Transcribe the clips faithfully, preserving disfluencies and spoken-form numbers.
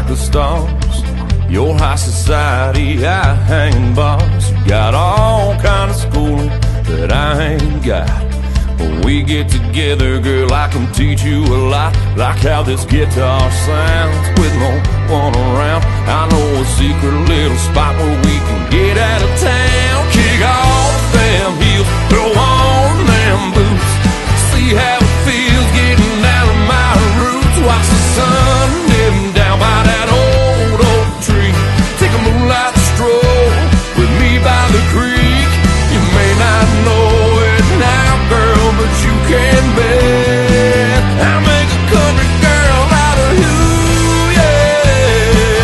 the stars. Your high society, high hanging bars. You got all kind of schooling that I ain't got. When we get together, girl, I can teach you a lot. Like how this guitar sounds with no one around. I know a secret little spot where we can get out of town. Kick off them heels, throw on them boots. See how it feels getting out of my roots. Watch the sun dim down by that old oak tree. Take a moonlight stroll with me by the creek. You may not know it now, girl, but you can bet I make a country girl out of you, yeah.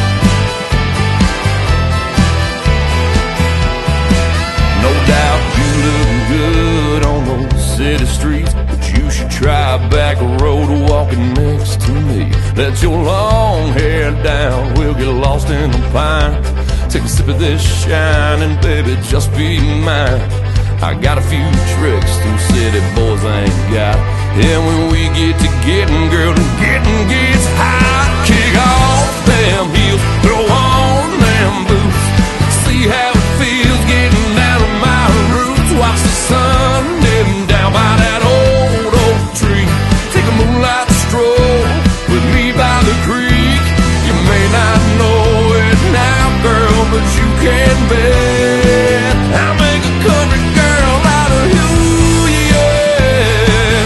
No doubt you look good on those city streets, but you should try a back road walking next to me. Let your long hair down, we'll get lost in the pines. Take a sip of this shine and baby, just be mine. I got a few tricks them city boys ain't got. And when we get to getting, girl, the getting gets hot. Kick off them heels, throw on them boots. See how it feels getting out of my roots. Watch the sun dim down by that old oak tree. Take a moonlight stroll with me by the creek. You may not know it now, girl, but you can bet I make a country girl out of you, yeah.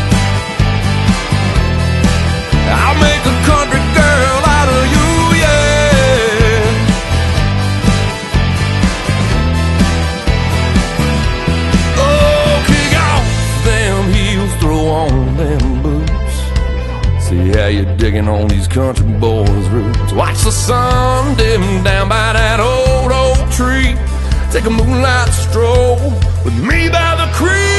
I'll make a country girl out of you, yeah. Oh, kick off them heels, throw on them boots. See how you're digging on these country boys' roots. Watch the sun dim down by that old oak tree. Take a moonlight stroll with me by the creek.